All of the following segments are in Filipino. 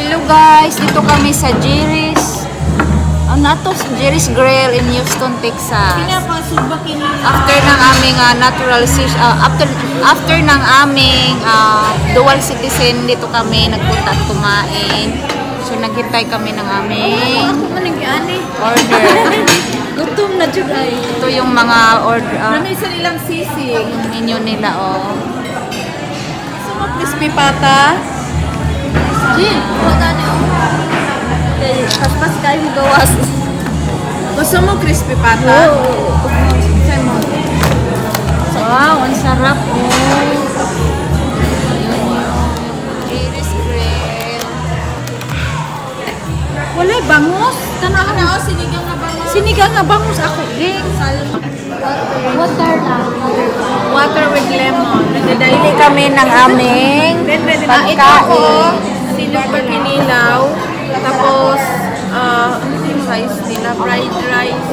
Hello guys, dito kami sa Jerry's. Jerry's Grill in Houston, Texas. After ng aming after ng aming dual citizen, dito kami nagpunta at kumain. So naghintay kami ng aming order. Gutom na juga. Ito yung mga order. Ano isa nilang sisig? Yung menu nila, oh. Gusto mo crispy pata? Jin, wala na yung paspas kayo magawas. Gusto mo crispy pata? Oo. Wow, ang sarap, oh. Jerry's Grill. Wala, bangus. Tanahan na, sinigang na bangus. Sinigang na bangus ako, ding. Water lang. Water with lemon. Pili kami ng aming pagkain. Ito ako, silver kinilaw. Tapos, ano yung rice nila? Fried rice.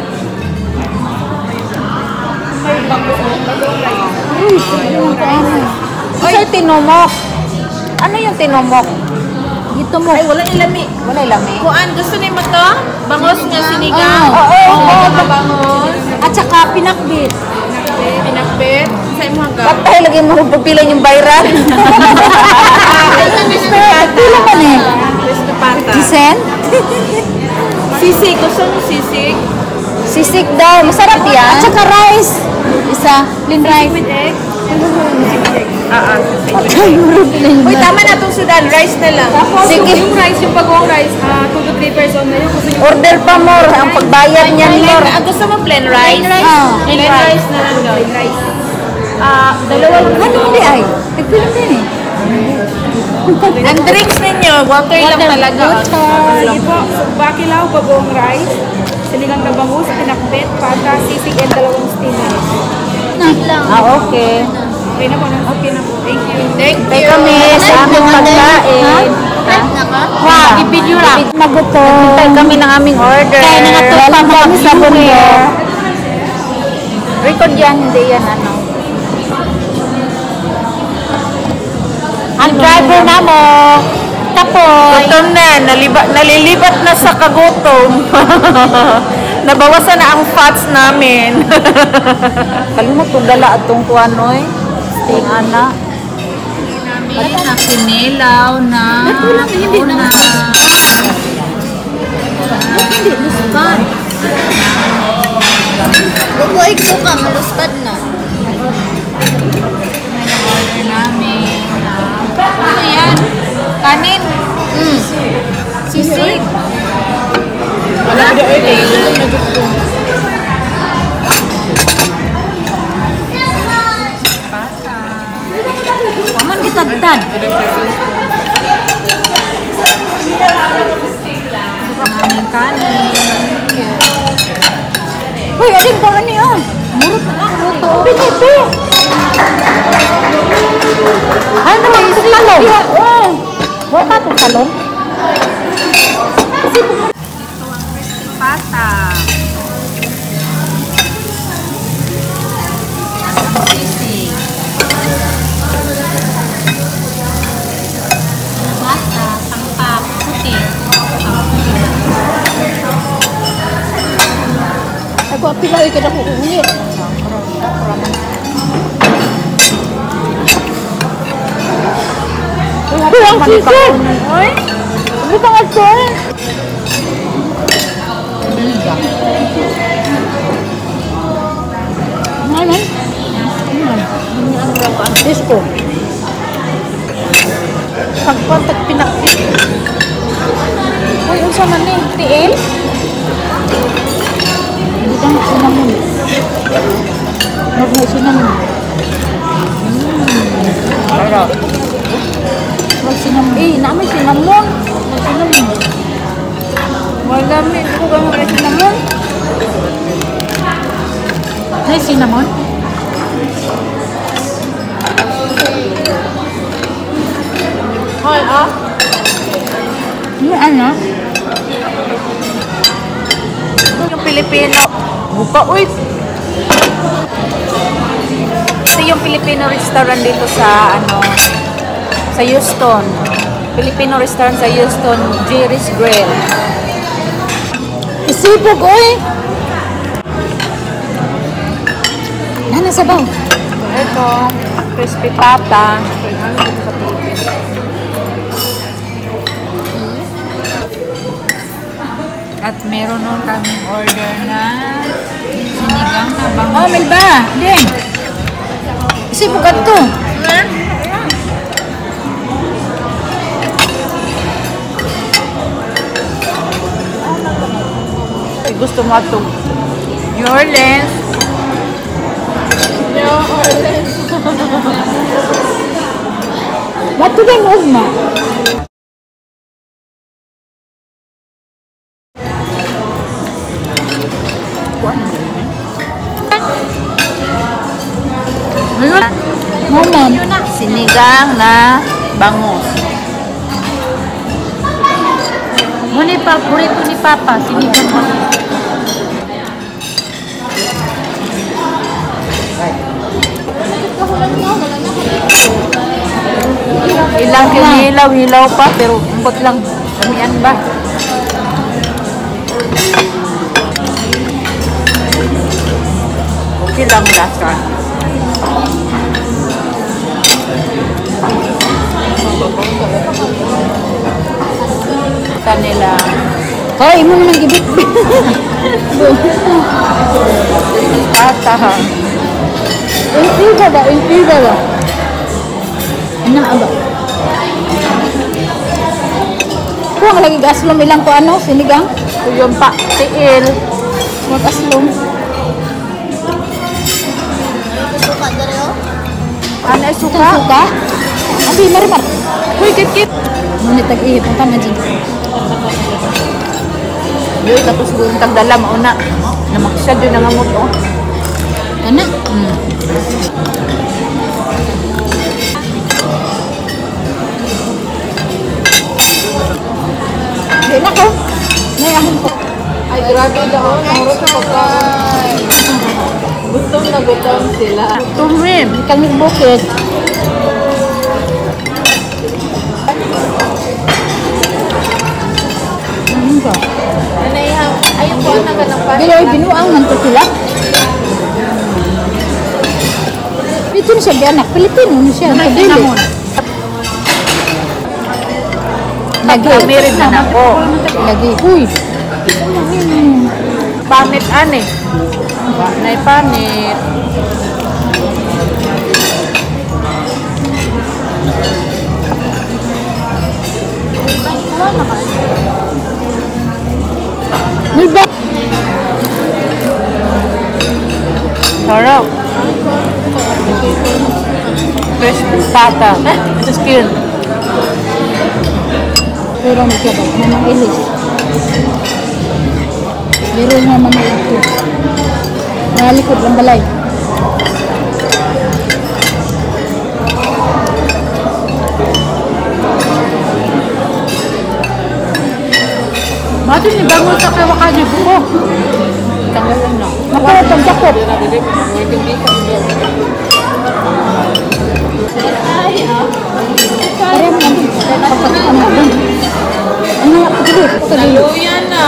May bangus. Ay, tinumok. Ano yung tinumok? Ito mo. Ay, wala ilami. Wala ilami. Kuan, gusto niyo mo to? Bangus nga sinigang. Oo. Bangus. At saka pinakbit. Pinakbit. Sa imo hanggang. Ba't tayo lagi mo pagpilan yung bayran? Pila ka na eh. Crispy pata. Gisen? Sisig. Gusto mo sisig? Sisig daw. Masarap yan. At saka rice. Isa. Plain rice. With egg? Uy, tama na itong Sudan. Rice na lang. Sige. Yung rice, yung bagong rice, 2 to 3 person na yun. Order pa more. Ang pagbayad niyan more. Gusto mo plain rice? Plain rice na lang daw. Rice. Dalawa lang. Ano hindi ay? Nagpilang din eh. Ang drinks ninyo, water lang talaga. Sige po, bakilaw, bagong rice, sinigang na bangus, pinakbet, pata, sisig, and dalawang steamers. Okay. Okay na po, okay na po. Thank you. Thank Kaya you. kami sa aming pagkain. Wow. I-video lang. Nagutom. Hintay kami ng aming order. Kaya nangatog pa kami sa bundo. Record yan, hindi yan ano. Ang driver na mo. Tapos. Gutom na, nalilibat na sa kagutom. Nabawasan na ang fats namin. Kalimot kung dala atong tuanoy. Sting ana. Namin na kinilaw na. Hindi na. Hindi luskad. Bubuhay ko ka, maluskad na. Order namin. Ano yan? Kanin? Sisig. Wala na Aman kita dan. Maraming kanin. Uy, alin ka ni ah. Murot na lang. Luto. Pinito. Ano naman yung talong? Wala ka itong talong? Ito ang crispy pata. Sisig. Pata, tangpak, puti. Ako, pilawin ka na ko ulit. Ang sisig! Ay, butang ato eh. Ano? Ang disco. Pagpatag pinakit. Uy, ang sama na yung tiil. Hindi ka nga sinamon. Nagmay sinamon. Sarap. Wag sinamon. Namin sinamon. Wag sinamon. Wala mi. Hindi ko gano'n kaya sinamon. Ay, cinnamon? Hoy, Ano? yung Pilipino. Buka, uy! Ito yung Filipino restaurant dito sa, sa Houston. Filipino restaurant sa Houston, Jerry's Grill. Isipog, oy! Nana sabaw. Ito, crispy pata. At meron nun kaming order na sinigang na bangus. Oh, Melba! Ding! Isipog ka to. Gusto mo ito? New Orleans. Ba't ito din ugma? Mama. Sinigang na bangus. Ano yung paborito ni Papa? Sinigang mo. Ilang kinilaw-hilaw pa, pero umbot lang. Damian ba? Okay lang lasa. Kanila. Hoy, mo naman gibit. Pata. Intiga ba? Intiga ba? Ano ba? Kung lagi gaslom ilang ko ano, sinigang? Ito yung pa, tiil. Huwag aslom. Ano ay Suka? suka? Suka? Abi, marimar. Uy, kit-kit. Ngunit tag-ihip ang tama dyan. Uy, tapos siguro tagdala mauna. Namakisya dyan ang amot, oh. Kana? Di na ko. Nayahan ko. Ay, grabe daw. Nahurot sa pagkain. Gutom na gutom sila. Tumim. Kami bukit. Ano ba? Ayun po, naganap pa. Biloy, binuang man ko sila. Dito na siya biyanak. Pilipino na siya. Kadili. Lagi. Kami rin na ako. Lagi. Uy. Panit ane. Nay panit. May ba? Sarap. Crispy pata. Ito skin. Pero magkabag. Namang ilis. Meron naman na ito. Nalikod ang balay. Bakit ni bangus sa kawa ka di buko? Tanggalan na. Makuha ang sakop. Kaya mo namin. Kapagkan mo doon. Ano nga? Pagkali. Luya na.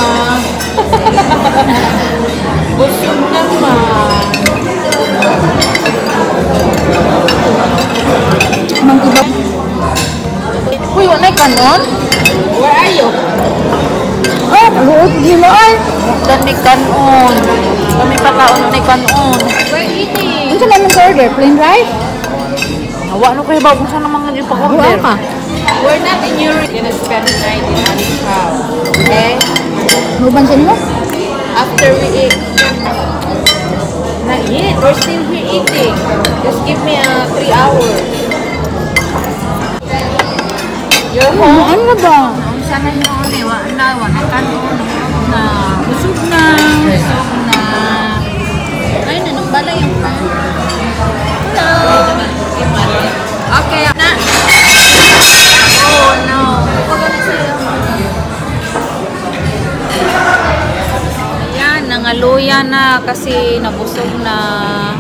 Busog naman. Mang iba. Uy, wala kanon? Where are you? Oh, luot gila ay. Kami kanon. Kami pa kaon na kanon. We're eating. Ano sa namin order? Plain rice? Hawa no kayo ba kung saan naman yung Buwan pag-order? ka. We're not in Europe. We're gonna spend the night in Ali's house. Okay? Nuban sa inyo? After we eat. Not yet. We're still here eating. Just give me 3 hours. You're home? Ano na ba? Sana yung wala kanon. Na. Busog na. Busog na. Ay, nanong yung pan. Okay, na. Oh no. Ayan, nangaluya na kasi nabusog na.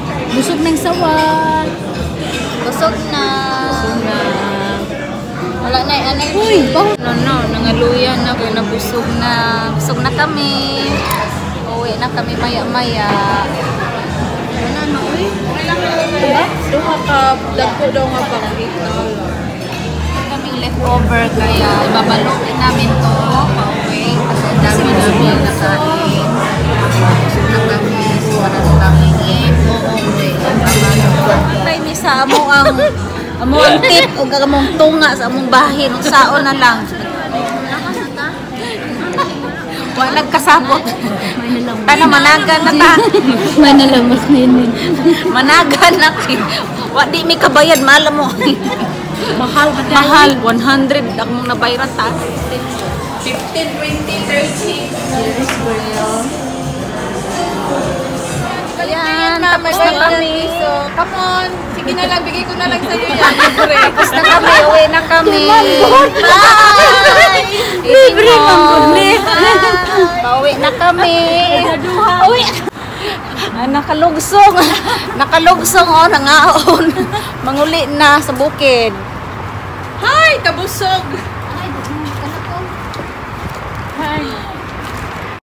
Busog ng sawa. Busog na. Busog na. Wala na energy. Uy, bakit? No, nangaluyan na. Kaya nabusog na. Busog na kami. Uwi na kami maya-maya. Wala na, uy. Diba? Duha ka, dagko daw nga panggit na. Kaming leftover kaya ibabalutin namin to pauwi kasi dami namin nakain. Busog na kami. Wala na kami uuwi. Patay ni sa amo ang tip o among tunga sa among bahin. Saon na lang. Wala nagkasabot. Tana managan na ta. May nalamas nini. Managan na ki. Wa di mi kabayad malam mo. Mahal ka tayo. Mahal 100 akong nabayaran ta. 15, 20, 30. Ayan, na, tapos na kami. So, come on. Sige na lang, bigay ko na lang sa'yo yan. Libre. Tapos na kami, uwi na kami. Bye! Libre mang bulit. Pauwi na kami. Uwi. Ay, nakalugsong. Nakalugsong, oh, nangaon. Manguli na sa bukid. Hi, kabusog. Hi.